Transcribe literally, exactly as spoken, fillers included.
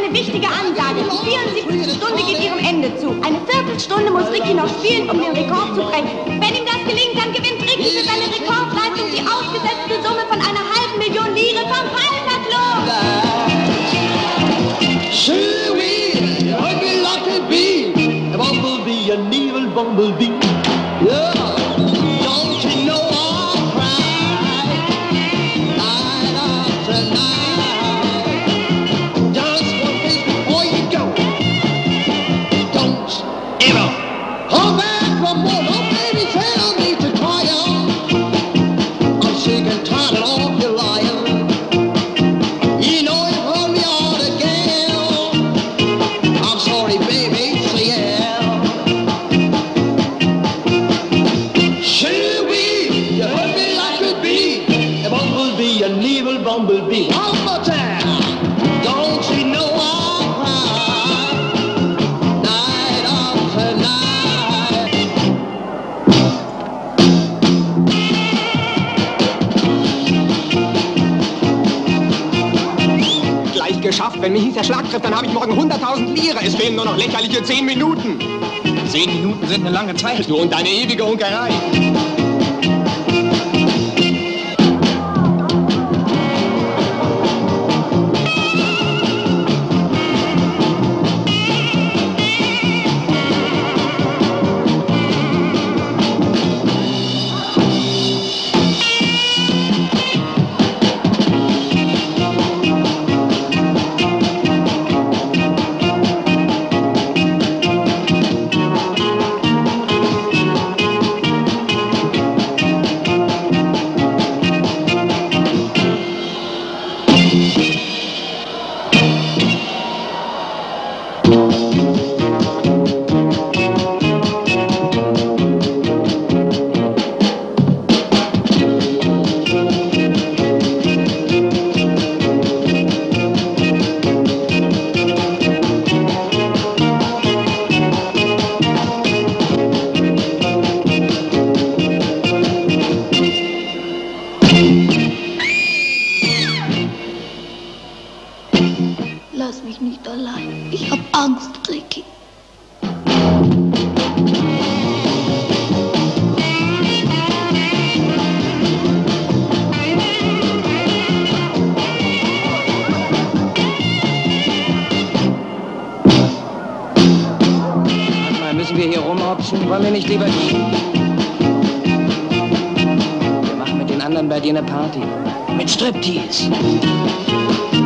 eine wichtige Ansage. Die vierundsiebzigste Stunde geht ihrem Ende zu. Eine Viertelstunde muss Ricky noch spielen, um den Rekord zu brechen. Wenn ihm das gelingt, dann gewinnt Ricky für seine Rekordleistung die ausgesetzte Summe von einer halben Million Lire vom Fallkatalog. Shayne, I'd be lucky bee, a bumblebee, an evil bumblebee. Yeah, don't you know I'll cry night after night? Just one thing before you go, don't ever hold back from more. No, baby, tell me to cry on. I'm sick and tired of all your lying. You know you heard me out again. I'm sorry, baby, so yeah. Shayne, you hurt me like a bee, a bumblebee, an evil bumblebee. One more time. Don't you know I'll cry night after night? Gleich geschafft. Wenn mich nicht der Schlag trifft, dann habe ich morgen hunderttausend Lire. Es fehlen nur noch lächerliche zehn Minuten. Zehn Minuten sind eine lange Zeit. Du und deine ewige Hunkerei. Lass mich nicht allein. Ich hab Angst, Ricky. Manchmal müssen wir hier rumhopsen. Wollen wir nicht lieber gehen? Wir machen mit den anderen bei dir eine Party. Mit Striptease.